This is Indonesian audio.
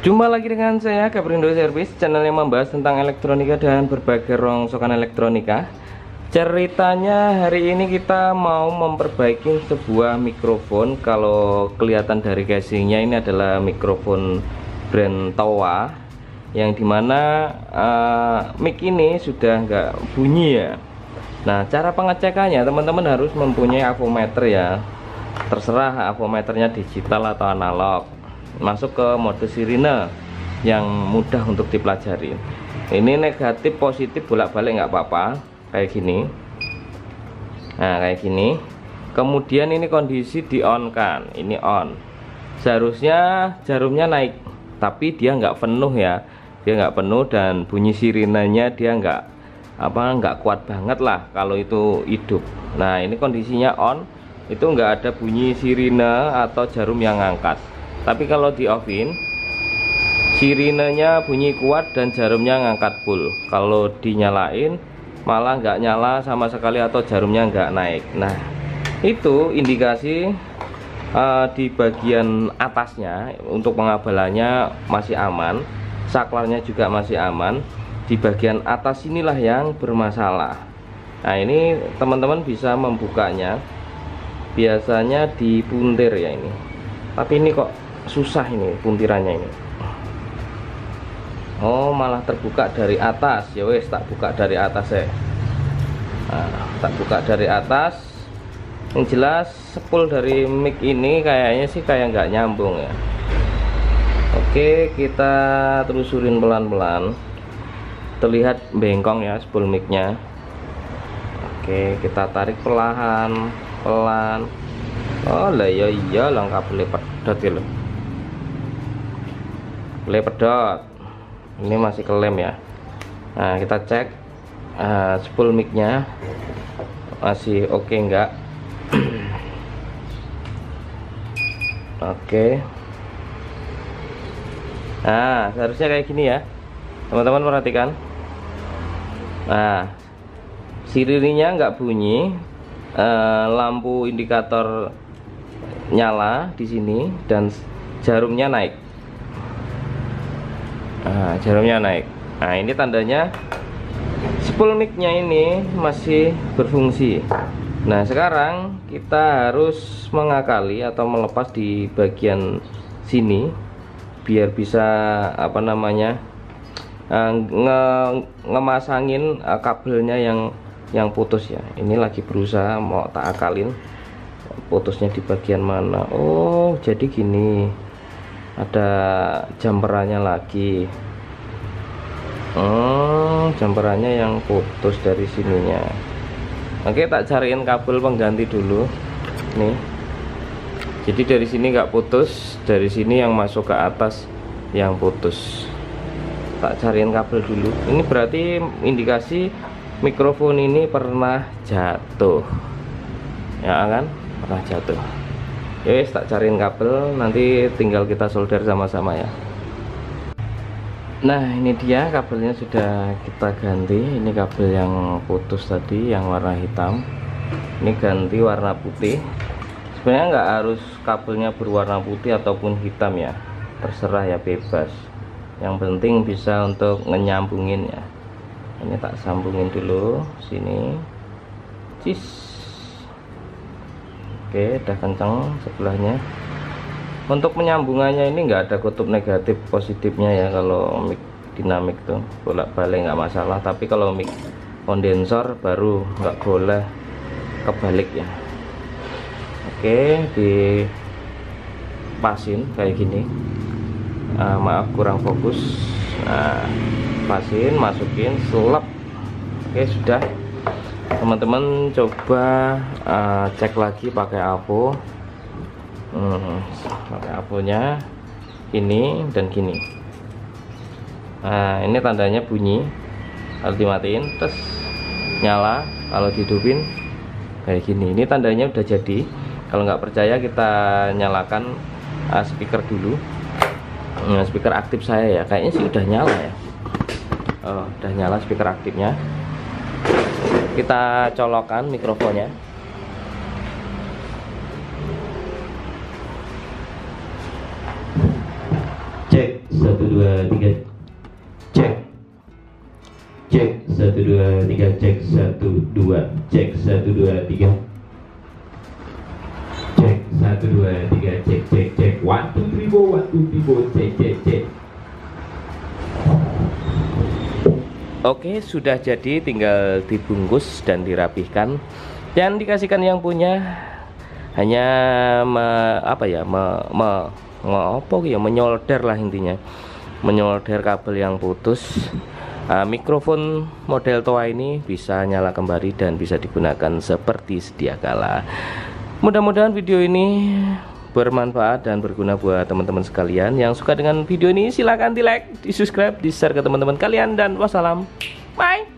Jumpa lagi dengan saya Gabrindo Service, channel yang membahas tentang elektronika dan berbagai rongsokan elektronika. Ceritanya hari ini kita mau memperbaiki sebuah mikrofon. Kalau kelihatan dari casingnya, ini adalah mikrofon brand Towa, yang dimana mic ini sudah nggak bunyi ya. Nah, cara pengecekannya teman-teman harus mempunyai avometer ya. Terserah avometernya digital atau analog. Masuk ke mode sirine yang mudah untuk dipelajari. Ini negatif positif bolak-balik nggak apa-apa, kayak gini. Nah, kayak gini. Kemudian ini kondisi di on kan, ini on. Seharusnya jarumnya naik, tapi dia nggak penuh ya. Dia nggak penuh dan bunyi sirinenya dia nggak kuat banget lah kalau itu hidup. Nah, ini kondisinya on, itu nggak ada bunyi sirine atau jarum yang ngangkat. Tapi kalau di offin, sirinenya bunyi kuat dan jarumnya ngangkat full. Kalau dinyalain malah nggak nyala sama sekali atau jarumnya nggak naik. Nah, itu indikasi di bagian atasnya untuk pengabalannya masih aman, saklarnya juga masih aman. Di bagian atas inilah yang bermasalah. Nah, ini teman-teman bisa membukanya biasanya di puntir ya ini. Tapi ini kok susah ini puntirannya ini. Oh, malah terbuka dari atas. Ya wes, tak buka dari atas ya. Nah, tak buka dari atas. Yang jelas spool dari mic ini kayaknya sih kayak nggak nyambung ya. Oke, kita telusurin pelan-pelan. Terlihat bengkong ya spool micnya. Oke, kita tarik pelan. Oh lah, ya iya lengkap pedot ya loh. Pedot. Ini masih kelem ya. Nah, kita cek spool micnya masih oke enggak. Oke. Nah, seharusnya kayak gini ya, teman-teman perhatikan. Nah, sirinenya nggak bunyi, lampu indikator nyala di sini dan jarumnya naik. Nah, jarumnya naik. Nah, ini tandanya spool micnya ini masih berfungsi. Nah, sekarang kita harus mengakali atau melepas di bagian sini biar bisa ngemasangin kabelnya yang putus ya. Ini lagi berusaha mau tak akalin putusnya di bagian mana. Oh, jadi gini, ada jumperannya lagi. Jumperannya yang putus dari sininya. Oke, tak cariin kabel pengganti dulu nih. Jadi dari sini nggak putus, dari sini yang masuk ke atas yang putus. Tak cariin kabel dulu. Ini berarti indikasi mikrofon ini pernah jatuh ya kan, pernah jatuh. Yes, tak cariin kabel, nanti tinggal kita solder sama-sama ya. Nah, ini dia kabelnya sudah kita ganti. Ini kabel yang putus tadi yang warna hitam, ini ganti warna putih. Sebenarnya nggak harus kabelnya berwarna putih ataupun hitam ya, terserah ya, bebas. Yang penting bisa untuk nyambungin ya. Ini tak sambungin dulu sini. Cis. Oke, udah kencang sebelahnya. Untuk penyambungannya ini nggak ada kutub negatif positifnya ya. Kalau mic dinamik tuh bolak-balik nggak masalah, tapi kalau mic kondensor baru nggak boleh kebalik ya. Oke, dipasin kayak gini. Maaf kurang fokus. Nah, pasin, masukin, selap. Oke, sudah. Teman-teman coba cek lagi pakai avo. Pakai avonya ini dan gini. Nah, ini tandanya bunyi. Kalau dimatiin terus nyala, kalau dihidupin kayak gini. Ini tandanya udah jadi. Kalau nggak percaya kita nyalakan speaker dulu. Speaker aktif saya ya, kayaknya sih udah nyala ya. Oh, udah nyala speaker aktifnya. Kita colokan mikrofonnya. Cek 1 2 3 cek. Cek 1 2 3 cek 1 2 cek 1 2 3 cek 1 2 3 cek cek cek 1 2 3 4 1 2 3 4 cek cek cek. Oke, sudah jadi, tinggal dibungkus dan dirapihkan dan dikasihkan yang punya. Hanya menyolder lah intinya, menyolder kabel yang putus. Mikrofon model Toa ini bisa nyala kembali dan bisa digunakan seperti sedia kala. Mudah-mudahan video ini bermanfaat dan berguna buat teman-teman sekalian. Yang suka dengan video ini silahkan di like, di subscribe, di share ke teman-teman kalian, dan wassalam. Bye.